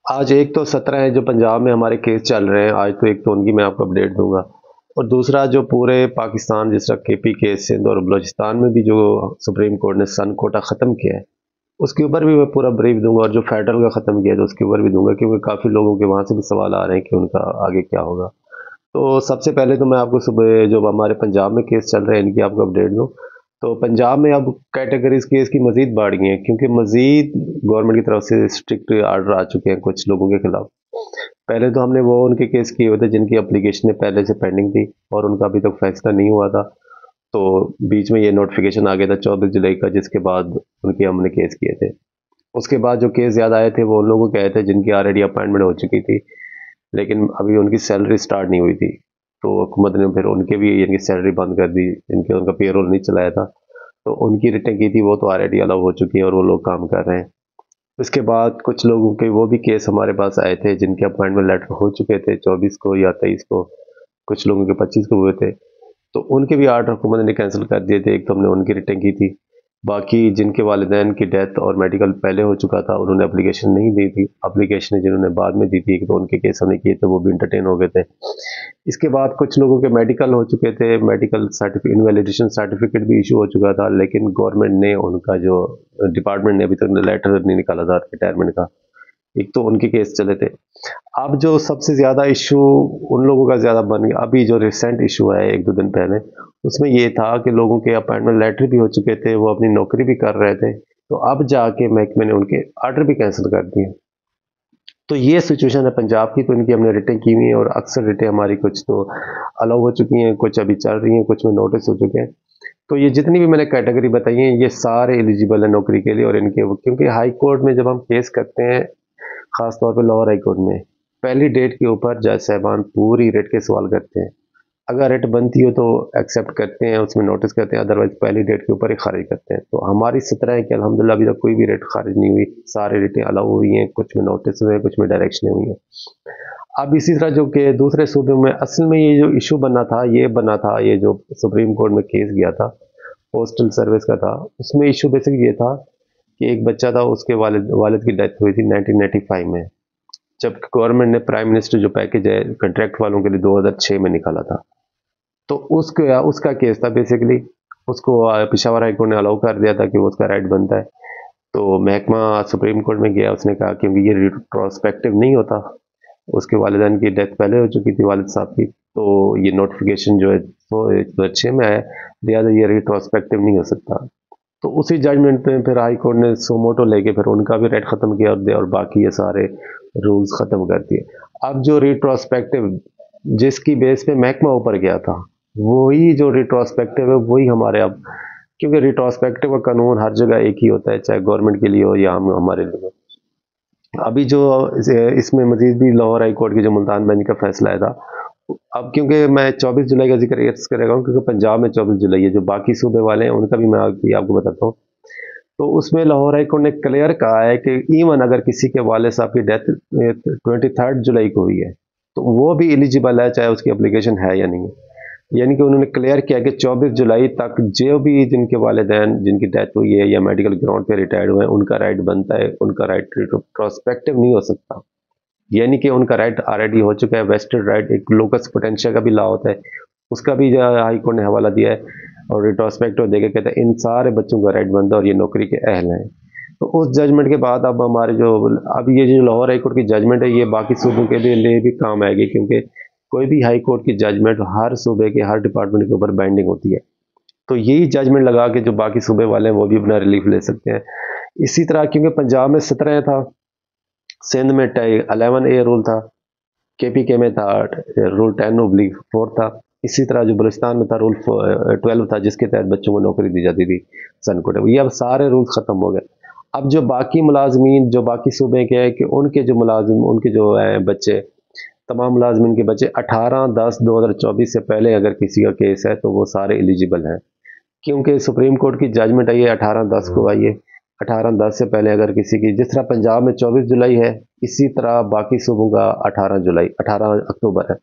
آج ایک تو 17 ہے جو پنجاب میں ہمارے کیس چل رہے ہیں، آج تو ایک تو ان کی میں آپ کو اپڈیٹ دوں گا، اور دوسرا جو پورے پاکستان جس طرح کے پی کے سندھ اور بلوچستان میں بھی جو سپریم کورٹ نے سن کوٹا ختم کیا ہے اس کے اوپر بھی میں پورا بریف دوں گا، اور جو فیڈرل کا ختم کیا ہے تو اس کے اوپر بھی دوں گا، کیونکہ کافی لوگوں کے وہاں سے بھی سوال آ رہے ہیں کہ ان کا آگے کیا ہوگا۔ تو سب سے پہلے تو میں آپ کو صبح جو ہمارے پنجاب میں کیس چل رہے ہیں ان کی آپ کو اپڈیٹ دوں۔ تو پنجاب میں اب کیٹیگریز کیس کی مزید بڑھ گئی ہیں، کیونکہ مزید گورنمنٹ کی طرف سے اسٹرکٹ آرڈر آ چکے ہیں کچھ لوگوں کے خلاف۔ پہلے تو ہم نے وہ ان کے کیس کیے ہوئے تھے جن کی اپلیکیشنیں پہلے سے پینڈنگ تھی اور ان کا ابھی تک فیصلہ نہیں ہوا تھا، تو بیچ میں یہ نوٹیفیکیشن آ گیا تھا 24 جولائی کا، جس کے بعد ان کے ہم نے کیس کیے تھے۔ اس کے بعد جو کیس زیادہ آئے تھے وہ ان لوگوں کے آئے تھے جن کی آلریڈی اپائنٹمنٹ ہو چکی تھی، لیکن ابھی ان کی سیلری سٹارٹ نہیں ہوئی تھی، تو حکومت نے پھر ان کے بھی ان کی سیلری بند کر دی، ان کا پے رول نہیں چلایا تھا، تو ان کی ریٹیں کی تھی وہ تو آلریڈی الاؤ ہو چکی ہیں اور وہ لوگ کام کر رہے ہیں۔ اس کے بعد کچھ لوگوں کے وہ بھی کیس ہمارے پاس آئے تھے جن کے اپوائنٹمنٹ لیٹر ہو چکے تھے 24 کو یا 23 کو، کچھ لوگوں کے 25 کو ہوئے تھے، تو ان کے بھی آرڈر حکومت نے کینسل کر دیے تھے۔ ایک تو ہم نے ان کی ریٹنگ کی تھی، باقی جن کے والدین کی ڈیتھ اور میڈیکل پہلے ہو چکا تھا انہوں نے اپلیکیشن نہیں دی تھی، اپلیکیشن جنہوں نے بعد میں دی تھی تو ان کے کیس ہم نے کیے تھے، وہ بھی انٹرٹین ہو گئے تھے۔ اس کے بعد کچھ لوگوں کے میڈیکل ہو چکے تھے، میڈیکل سرٹیفکیٹ انویلیڈیشن سرٹیفکیٹ بھی ایشو ہو چکا تھا، لیکن گورنمنٹ نے ان کا جو ڈپارٹمنٹ نے ابھی تک لیٹر نہیں نکالا تھا ریٹائرمنٹ کا، ایک تو ان کے کیس چلے تھے۔ اب جو سب سے زیادہ ایشو ان لوگوں کا زیادہ بن گیا، ابھی جو ریسنٹ ایشو ہے ایک دو دن پہلے، اس میں یہ تھا کہ لوگوں کے اپائنٹمنٹ لیٹر بھی ہو چکے تھے، وہ اپنی نوکری بھی کر رہے تھے، تو اب جا کے محکمے نے ان کے آرڈر بھی کینسل کر دیے۔ تو یہ سچویشن ہے پنجاب کی، تو ان کی ہم نے ریٹیں کی ہوئی ہیں اور اکثر ریٹیں ہماری کچھ تو الاؤ ہو چکی ہیں، کچھ ابھی چل رہی ہیں، کچھ میں نوٹس ہو چکے ہیں۔ تو یہ جتنی بھی میں نے کیٹیگری بتائی ہیں یہ سارے ایلیجیبل ہیں نوکری کے لیے، اور ان کے کیونکہ ہائی کورٹ میں جب ہم کیس کرتے ہیں، خاص طور پہ لاہور ہائی کورٹ میں، پہلی ڈیٹ کے اوپر جج صاحبان پوری ریٹ کے سوال کرتے ہیں، اگر ریٹ بنتی ہو تو ایکسیپٹ کرتے ہیں، اس میں نوٹس کرتے ہیں، ادروائز پہلی ڈیٹ کے اوپر ہی خارج کرتے ہیں۔ تو ہماری 17 ہے کہ الحمدللہ ابھی تک کوئی بھی ریٹ خارج نہیں ہوئی، سارے ریٹیں الاؤ ہوئی ہیں، کچھ میں نوٹس ہوئے ہیں، کچھ میں ڈائریکشنیں ہوئی ہیں۔ اب اسی طرح جو کہ دوسرے صوبوں میں اصل میں یہ جو ایشو بنا تھا، یہ جو سپریم کورٹ میں کیس گیا تھا پوسٹل سروس کا تھا، اس میں ایشو بیسک یہ تھا کہ ایک بچہ تھا، اس کے والد کی ڈیتھ ہوئی تھی 1985 میں، جب گورنمنٹ نے پرائم منسٹر جو پیکج ہے کنٹریکٹ والوں کے لیے 2006 میں نکالا تھا، تو اس کا کیس تھا بیسیکلی، اس کو پشاور ہائی کورٹ نے الاؤ کر دیا تھا کہ وہ اس کا رائٹ بنتا ہے، تو محکمہ سپریم کورٹ میں گیا، اس نے کہا کہ یہ ریٹروسپیکٹو نہیں ہوتا، اس کے والدین کی ڈیتھ پہلے ہو چکی تھی والد صاحب کی، تو یہ نوٹیفیکیشن جو ہے وہ 2006 میں ہے، لہٰذا یہ ریٹروسپیکٹو نہیں ہو سکتا۔ تو اسی ججمنٹ پہ پھر ہائی کورٹ نے سوموٹو لے کے پھر ان کا بھی ریٹ ختم کیا اور باقی یہ سارے رولز ختم کر دیے۔ اب جو ریٹروسپیکٹو جس کی بیس پہ محکمہ اوپر گیا تھا، وہی جو ریٹروسپیکٹو ہے وہی ہمارے اب، کیونکہ ریٹروسپیکٹو کا قانون ہر جگہ ایک ہی ہوتا ہے، چاہے گورنمنٹ کے لیے ہو یا ہمارے لیے ہو۔ ابھی جو اس میں مزید بھی لاہور ہائی کورٹ کی جو ملتان بینچ کا فیصلہ آیا تھا، اب کیونکہ میں 24 جولائی کا ذکر اس کرے گا ہوں کیونکہ پنجاب میں 24 جولائی ہے، جو باقی صوبے والے ہیں ان کا بھی میں آپ کو بتاتا ہوں۔ تو اس میں لاہور ہائی کورٹ نے کلیئر کہا ہے کہ ایون اگر کسی کے والد صاحب کی ڈیتھ 23 جولائی کو ہوئی ہے تو وہ بھی ایلیجیبل ہے، چاہے اس کی اپلیکیشن ہے یا نہیں ہے۔ یعنی کہ انہوں نے کلیئر کیا کہ 24 جولائی تک جو بھی جن کے والدین جن کی ڈیتھ ہوئی ہے یا میڈیکل گراؤنڈ پہ ریٹائرڈ ہوئے ہیں ان کا رائٹ بنتا ہے، ان کا رائٹ پروسپیکٹو نہیں ہو سکتا، یعنی کہ ان کا رائٹ آلریڈی ہو چکا ہے، ویسٹڈ رائٹ، ایک لوکس پوٹینشیا کا بھی لا ہوتا ہے، اس کا بھی ہائی کورٹ نے حوالہ دیا ہے، اور ریٹروسپیکٹو دے کے کہتا ہے ان سارے بچوں کا رائٹ بنتا ہے اور یہ نوکری کے اہل ہیں۔ تو اس ججمنٹ کے بعد اب ہمارے اب یہ جو لاہور ہائی کورٹ کی ججمنٹ ہے یہ باقی صوبوں کے لیے بھی کام آئے گی، کیونکہ کوئی بھی ہائی کورٹ کی ججمنٹ ہر صوبے کے ہر ڈپارٹمنٹ کے اوپر بائنڈنگ ہوتی ہے، تو یہی ججمنٹ لگا کے جو باقی صوبے والے ہیں وہ بھی اپنا ریلیف لے سکتے ہیں۔ اسی طرح کیونکہ پنجاب میں 17 تھا، سندھ میں 11A رول تھا، KPK میں تھا رول 10/4 تھا، اسی طرح جو بلوچستان میں تھا رول 12 تھا جس کے تحت بچوں کو نوکری دی جاتی تھی سن کوٹے، یہ اب سارے رولز ختم ہو گئے۔ اب جو باقی ملازمین جو باقی صوبے کے ہیں کہ ان کے جو ملازم ان کے جو بچے، تمام ملازمین کے بچے 18/10/2024 سے پہلے اگر کسی کا کیس ہے تو وہ سارے ایلیجیبل ہیں، کیونکہ سپریم کورٹ کی ججمنٹ ہے یہ 18/10 کو آئی ہے، 18/10 سے پہلے اگر کسی کی، جس طرح پنجاب میں 24 جولائی ہے اسی طرح باقی صوبوں کا 18 اکتوبر ہے،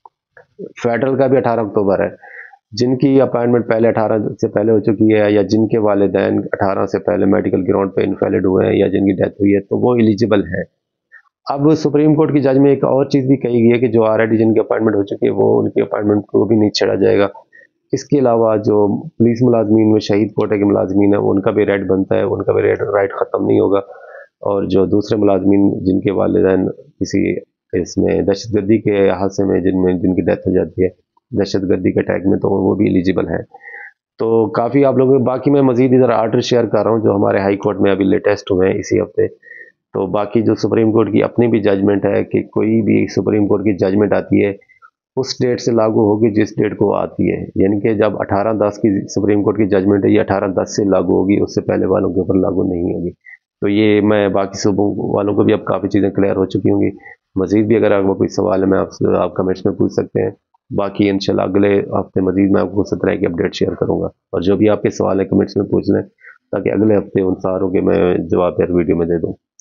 فیڈرل کا بھی 18 اکتوبر ہے، جن کی اپائنٹمنٹ پہلے 18 سے پہلے ہو چکی ہے یا جن کے والدین 18 سے پہلے میڈیکل گراؤنڈ پہ انفیلڈ ہوئے ہیں یا جن کی ڈیتھ ہوئی ہے تو وہ ایلیجیبل ہے۔ अब सुप्रीम कोर्ट की जज में एक और चीज़ भी कही गई है कि जो ऑलरेडी जिनकी अपॉइंटमेंट हो चुकी है वो उनकी अपॉइंटमेंट को भी नहीं छेड़ा जाएगा। इसके अलावा जो पुलिस मुलाजमीन में शहीद कोटे के मुलाजमीन हैं उनका भी राइट बनता है, उनका भी राइट ख़त्म नहीं होगा। और जो दूसरे मुलाजमीन जिनके वालिदैन किसी इसमें दहशतगर्दी के हादसे में जिनकी डेथ हो जाती है दहशतगर्दी के अटैक में, तो वो भी एलिजिबल हैं। तो काफ़ी आप लोगों बाकी मैं मज़ीद इधर आर्डर शेयर कर रहा हूँ जो हमारे हाई कोर्ट में अभी लेटेस्ट हुए हैं इसी हफ्ते। तो बाकी जो सुप्रीम कोर्ट की अपनी भी जजमेंट है कि कोई भी सुप्रीम कोर्ट की जजमेंट आती है उस डेट से लागू होगी जिस डेट को आती है, यानी कि जब 18/10 की सुप्रीम कोर्ट की जजमेंट है ये 18/10 से लागू होगी, उससे पहले वालों के ऊपर लागू नहीं होगी। तो ये मैं बाकी सूबों वालों को भी अब काफ़ी चीज़ें क्लियर हो चुकी होंगी। मज़ीद भी अगर आपको कोई सवाल है मैं आपसे आप कमेंट्स में पूछ सकते हैं। बाकी इंशाल्लाह अगले हफ्ते मज़ीद मैं आपको उस तरह की अपडेट शेयर करूँगा, और जो भी आपके सवाल है कमेंट्स में पूछ लें ताकि अगले हफ्ते उन सारों के मैं जवाब यार वीडियो में दे दूँ।